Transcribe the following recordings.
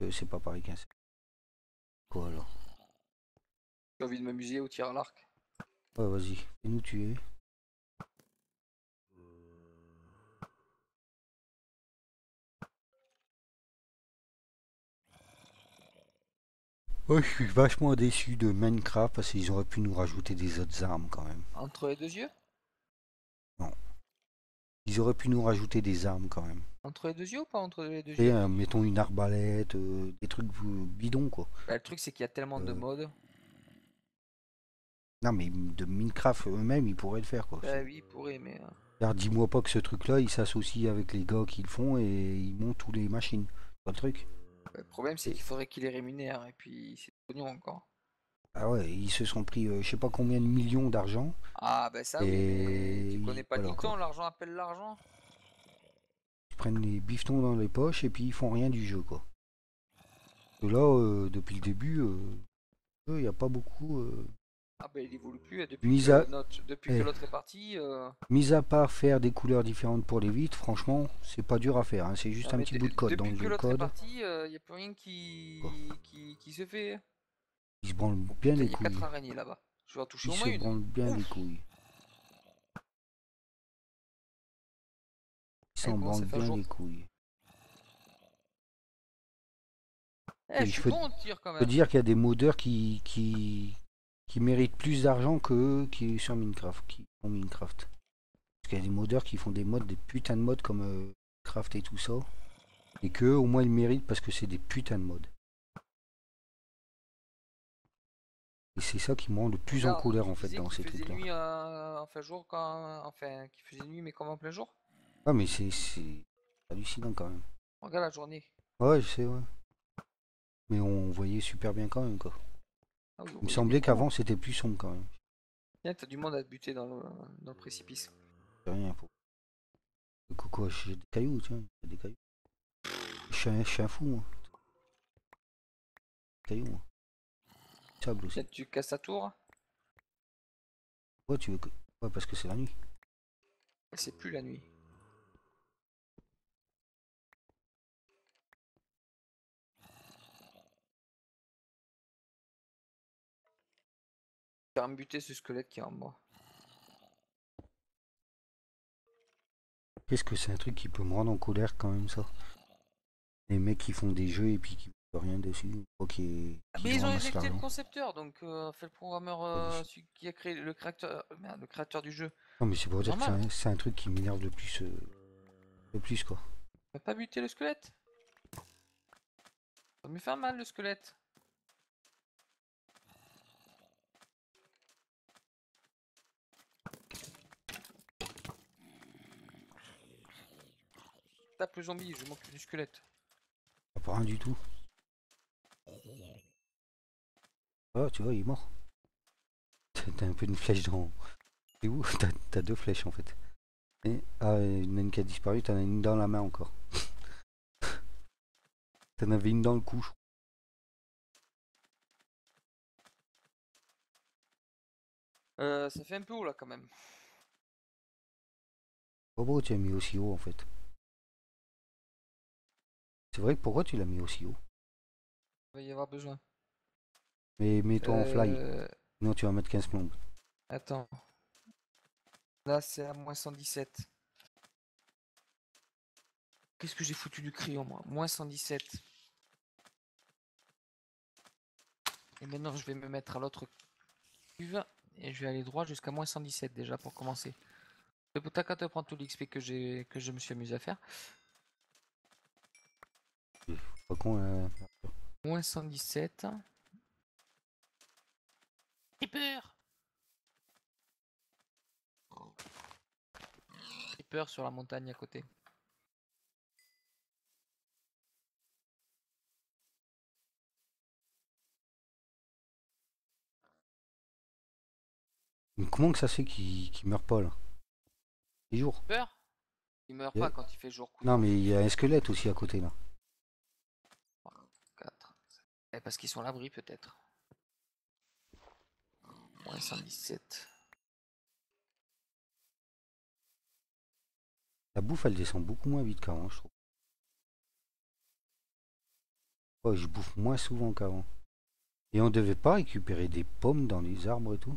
C'est pas pareil qu'un cerf. Quoi alors? J'ai envie de m'amuser au tir à l'arc. Ouais, vas-y, fais-nous tuer. Ouais, je suis vachement déçu de Minecraft parce qu'ils auraient pu nous rajouter des autres armes quand même. Entre les deux yeux? Non, ils auraient pu nous rajouter des armes quand même. Entre les deux yeux ou pas entre les deux Et yeux? mettons une arbalète, des trucs bidons quoi. Bah, le truc c'est qu'il y a tellement de Euh, modes. non mais de Minecraft eux-mêmes ils pourraient le faire quoi. Bah oui, il pourrait, mais... Alors dis-moi pas que ce truc-là il s'associe avec les gars qui le font et ils montent tous les machines. C'est pas le truc. Le problème c'est Et- qu'il faudrait qu'il les rémunère, et puis c'est pognon encore. Ah ouais, ils se sont pris je sais pas combien de millions d'argent Ah bah ça oui, mais et tu connais pas le voilà dicton, quoi. l'argent appelle l'argent? Ils prennent les bifetons dans les poches et puis ils font rien du jeu quoi. Et là, depuis le début, il n'y a pas beaucoup. Ah bah il évolue plus, depuis Mis à, que depuis que eh, l'autre est parti. mis à part faire des couleurs différentes pour les vitres, franchement, c'est pas dur à faire, hein. C'est juste Non un mais petit bout de code dans depuis que le l'autre est code. parti, y a plus rien Quoi. qui se fait. Ils se branlent Oh bien putain, les il y a 4 couilles. araignées là-bas. Je vais en toucher Ils au se moins une. branlent bien les Ouf. couilles. Ils Elle s'en commence branlent à faire bien jour. les couilles. Eh, Et je je suis peux, bon au tir quand peux même. dire qu'il y a des modeurs qui méritent plus d'argent que eux qui sur Minecraft, qui font Minecraft. Parce qu'il y a des modeurs qui font des mods, des putains de mods comme Craft et tout ça. Et que au moins ils méritent parce que c'est des putains de mods. Et c'est ça qui me rend le plus en Regarde, colère tu en fait disais dans qu'il ces faisait trucs-là. nuit en fin jour quand. Enfin, qu'il faisait nuit mais comme en plein jour. Ah mais c'est hallucinant quand même. Regarde la journée. Ouais, je sais, ouais. Mais on voyait super bien quand même quoi. Ah oui, on Il me voyait bien semblait con. qu'avant c'était plus sombre quand même. Tiens, t'as du monde à te buter dans le précipice. C'est rien pour. Le coco, j'ai des cailloux, tiens, j'ai des cailloux. Je suis un fou moi. Cailloux, moi. Sable Tiens, aussi. tu casses ta tour. Ouais, tu veux que. Ouais, parce que c'est la nuit. C'est plus la nuit. Faire me buter ce squelette qui est en moi. Qu'est-ce que c'est un truc qui peut me rendre en colère quand même ça. Les mecs qui font des jeux et puis qui font rien dessus. Ok, Ah, qu'ils mais ils ont ramassent éjecté le l'argent. concepteur, donc fait le programmeur, celui qui a créé le créateur, merde, le créateur du jeu. Non mais c'est pour C'est dire que normal. c'est un truc qui m'énerve le plus quoi. On va pas buter le squelette. Ça me fait mal le squelette. Tape le zombie, je m'occupe du squelette. Pas rien du tout. Ah, tu vois, il est mort. T'as un peu une flèche dans. C'est où? T'as deux flèches en fait. Et, ah, il y en a une qui a disparu, t'en as une dans la main encore. T'en avais une dans le cou, je crois. Ça fait un peu haut là quand même. Oh, pourquoi tu l'as mis aussi haut en fait? C'est vrai que pourquoi tu l'as mis aussi haut? Il va y avoir besoin. Mais mets-toi en fly, Euh... sinon tu vas mettre 15 plombes. Attends. Là c'est à moins 117. Qu'est-ce que j'ai foutu du crayon moi? Moins 117. Et maintenant je vais me mettre à l'autre cuve. Et je vais aller droit jusqu'à moins 117 déjà pour commencer. T'as qu'à te prendre tout l'XP que je me suis amusé à faire. Pas con, Moins 117. J'ai peur. J'ai peur sur la montagne à côté. Mais comment que ça se fait qu'il meurt pas là? Les jours. Peur? Il meurt Il y pas a- quand il fait jour Non couvre-feu. mais il y a un squelette aussi à côté là. 4. Parce qu'ils sont à l'abri peut-être. Moins 117. La bouffe elle descend beaucoup moins vite qu'avant je trouve. Ouais, je bouffe moins souvent qu'avant. Et on devait pas récupérer des pommes dans les arbres et tout.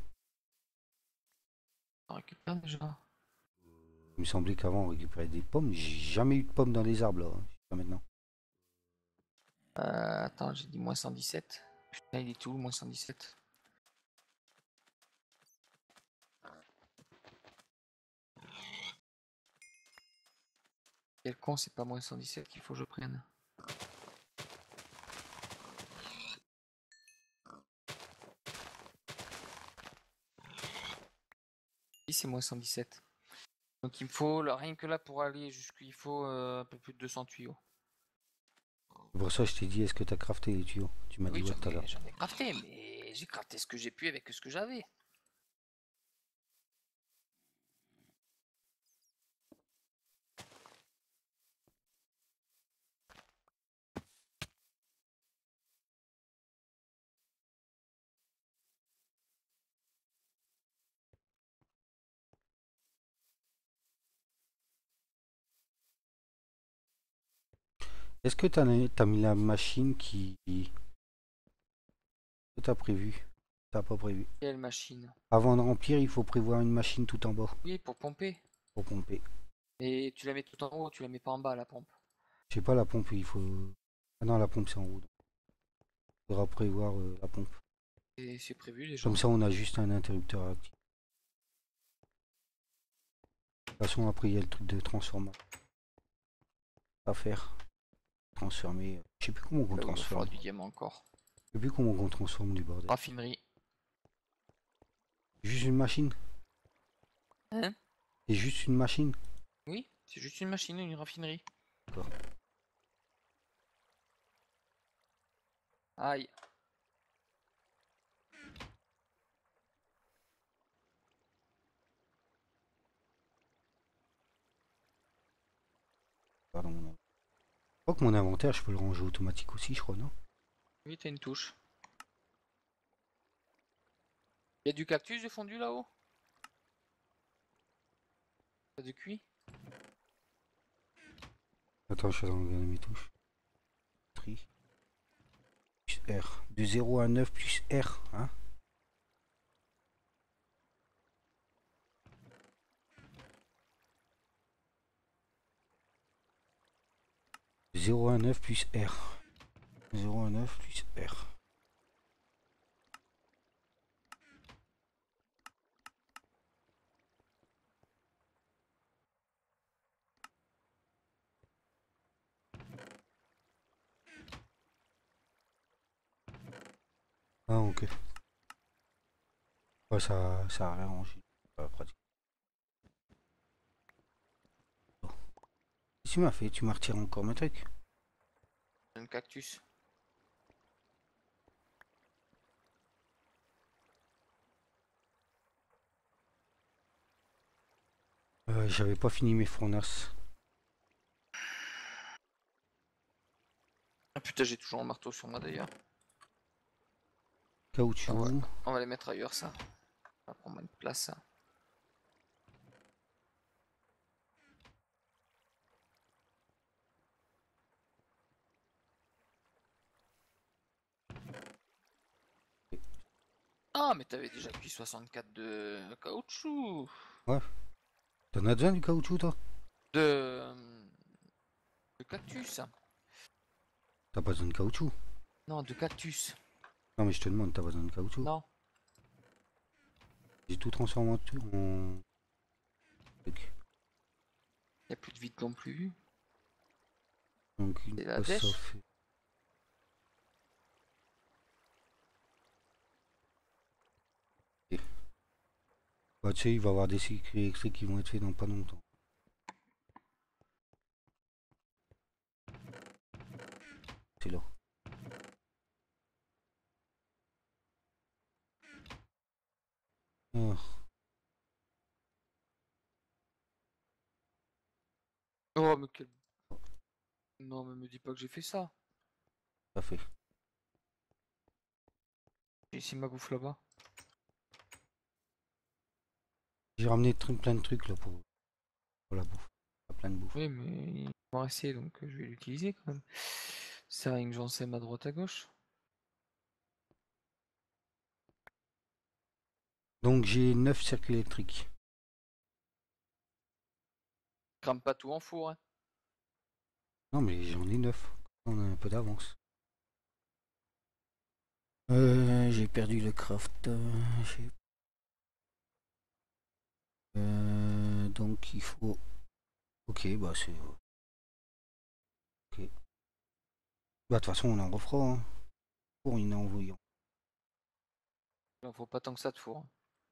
On récupère déjà. Il me semblait qu'avant on récupérait des pommes. J'ai jamais eu de pommes dans les arbres là, jusqu'à maintenant. Attends, j'ai dit moins 117. Putain, il est tout, moins 117. Quel con, c'est pas moins 117 qu'il faut que je prenne. Si, c'est moins 117. Donc il me faut, là, rien que là pour aller jusqu'il faut un peu plus de 200 tuyaux. C'est pour ça que je t'ai dit, est-ce que t'as crafté les tuyaux? Tu m'as dit Oui, ouais tout à l'heure. j'en ai crafté, mais j'ai crafté ce que j'ai pu avec ce que j'avais. Est-ce que t'as mis la machine qui... que t'as prévu? T'as pas prévu. Quelle machine? Avant de remplir, il faut prévoir une machine tout en bas Oui, pour pomper. pour pomper. Et tu la mets tout en haut, tu la mets pas en bas la pompe. Je sais pas, la pompe, il faut... Ah non, la pompe c'est en haut. Il faudra prévoir la pompe. Et c'est prévu déjà. Comme ça, on a juste un interrupteur actif. De toute façon, après, il y a le truc de transformation à faire. Transformer. Je sais plus comment on Il va transforme. falloir du diamant encore. Je sais plus comment on transforme du bordel. Raffinerie. Juste une machine. Hein? C'est juste une machine. Oui, c'est juste une machine, une raffinerie. D'accord. Aïe. Pardon, je crois que mon inventaire, je peux le ranger automatique aussi, je crois, non? Oui, t'as une touche. Il y a du cactus de fondu là-haut? Pas de cuit? Attends, je suis en train de regarder mes touches. Tri. Plus R. De 0 à 9 plus R, hein? De 0 à 9 plus R. 0 à 9 plus R. Ah, ok. Ouais, ça a réarrangé. Pratique. Qu'est-ce que tu m'as fait? Tu m'as retiré encore mes trucs? Un cactus. J'avais pas fini mes fournaces. Ah putain, j'ai toujours un marteau sur moi d'ailleurs. Caoutchouc. On va les mettre ailleurs ça. Ça va prendre moins de place ça. Ah, mais t'avais déjà cuit 64 de caoutchouc. Ouais. T'en as besoin du caoutchouc, toi? De... de cactus. T'as pas besoin de caoutchouc? Non, de cactus. Non, mais je te demande, t'as pas besoin de caoutchouc? Non. J'ai tout transformé en truc. Y a plus de vide non plus. Donc, une C'est la fois ça dèche. fait. Bah, tu sais, il va y avoir des circuits électriques qui vont être faits dans pas longtemps. C'est là. Ah, Oh, mais quel... Non, mais me dis pas que j'ai fait ça. ça fait. J'ai ici ma bouffe là-bas. J'ai ramené plein de trucs là pour la bouffe. Plein de bouffe. Oui, mais il m'en restait donc je vais l'utiliser quand même. Ça rien que j'en sais à droite à gauche. Donc j'ai 9 circuits électriques. Crame pas tout en four, hein. Non mais j'en ai 9. On a un peu d'avance. J'ai perdu le craft. Donc il faut... Ok, bah c'est... Ok. Bah de toute façon on en refera. Hein. Pour une envoyant. Il en faut pas tant que ça de four, hein.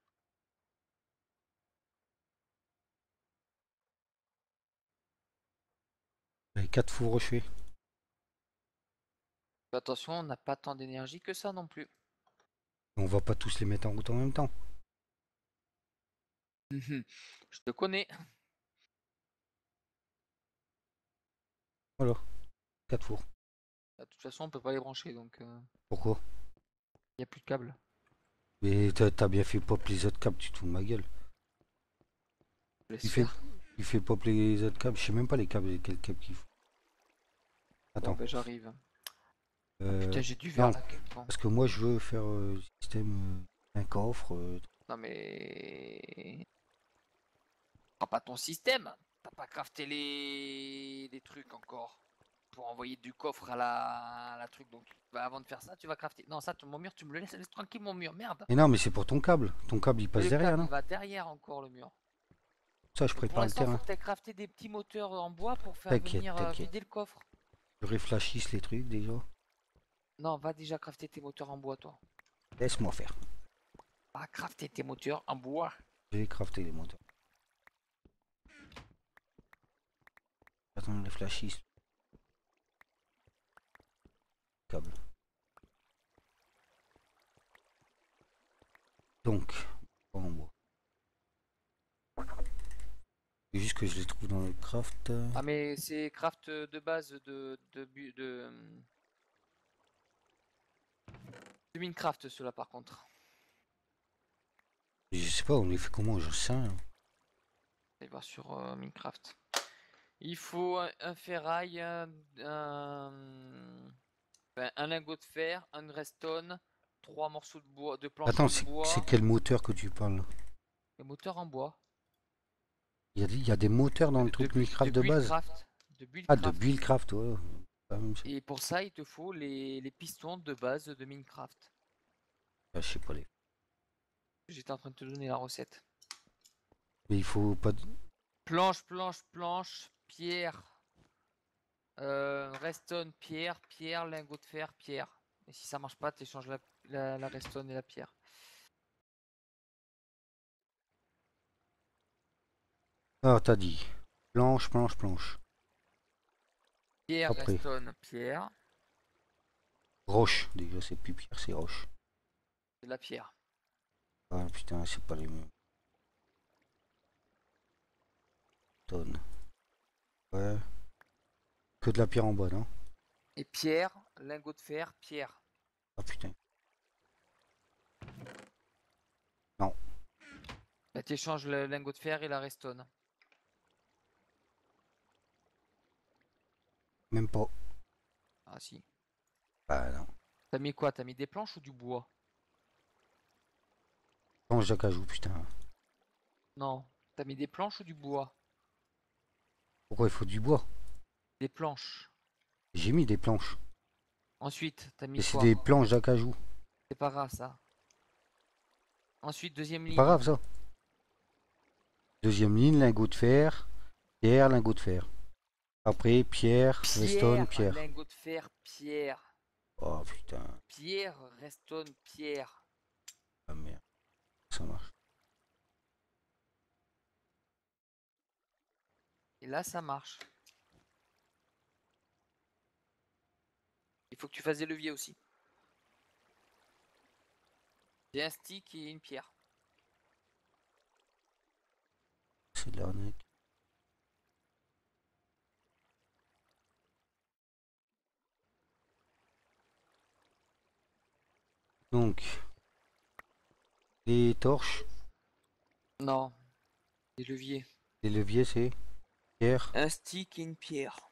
4 fours rochers. Fais attention, on n'a pas tant d'énergie que ça non plus. On va pas tous les mettre en route en même temps. Je te connais. Voilà. 4 fours. De toute façon, on peut pas les brancher, donc Pourquoi? il n'y a plus de câble. Mais t'as bien fait pop les autres câbles, tu te fous de ma gueule. Je laisse Il fait, faire. il fait pop les autres câbles, je sais même pas les câbles, quel câble qu'il faut. Attends. Bon, ben j'arrive. Euh, Putain, j'ai du non, verre là. Bon. parce que moi je veux faire système un coffre. Non mais... Prends pas ton système. T'as pas crafté les trucs encore. Pour envoyer du coffre à la truc. Donc avant de faire ça, tu vas crafter. Non, ça, mon mur, tu me le laisses tranquille, mon mur. Merde. Mais non, mais c'est pour ton câble. Ton câble il passe Le derrière, câble, non? il va derrière encore le mur. Ça, je Donc, pour prépare le l'instant, faut terrain. que tu aies crafté des petits moteurs en bois pour faire T'inquiète, venir t'inquiète. vider le coffre. Je réfléchisse les trucs déjà. Non, va déjà crafter tes moteurs en bois, toi. Laisse-moi faire. Va crafter tes moteurs en bois. Je vais crafter les moteurs. Attends, je réfléchisse. Câble. Donc, en bois. C'est juste que je les trouve dans le craft. Ah, mais c'est craft de base de Minecraft, ceux-là, par contre. Je sais pas, on les fait comment, j'en sais rien. Allez voir sur Minecraft. Il faut un ferraille, un lingot de fer, un redstone, 3 morceaux de bois, de planches Attends, en bois, c'est quel moteur que tu parles là? et moteur en bois. Il y a des moteurs dans le truc Minecraft de base? Buildcraft. De Ah, de Buildcraft. Buildcraft, ouais. Pas la même chose. Et pour ça, il te faut les pistons de base de Minecraft. Ah, je sais pas les. J'étais en train de te donner la recette. Mais il faut pas. Planche, planche, planche, pierre, redstone, pierre, pierre, lingot de fer, pierre. Et si ça marche pas, tu échanges la redstone et la pierre. Ah, t'as dit. Planche, planche, planche. Pierre, Après. redstone, pierre. Roche. Déjà, c'est plus pierre, c'est roche. C'est de la pierre. Ah putain, c'est pas les mêmes. Tonne. Ouais. Que de la pierre en bois, non? Et pierre, lingot de fer, pierre. Ah putain. Non. Bah, tu échanges le lingot de fer et la redstone. Même pas. Ah si. Ah non. T'as mis quoi? T'as mis des planches ou du bois? Planche d'acajou, putain. Non. T'as mis des planches ou du bois? Pourquoi il faut du bois? Des planches. J'ai mis des planches. Ensuite, t'as mis Et c'est quoi? des planches d'acajou. C'est pas grave ça. Ensuite, deuxième C'est pas ligne. grave ça. Deuxième ligne, lingot de fer. Pierre, lingot de fer. Après, pierre, redstone, pierre. Lingot de fer, pierre. Oh putain. Pierre, redstone, pierre. Ah merde. Ça marche. Et là, ça marche. Il faut que tu fasses des leviers aussi. J'ai un stick et une pierre. C'est de l'arnaque. Donc, les torches, Non, des leviers. les leviers, c'est pierre. Un stick et une pierre.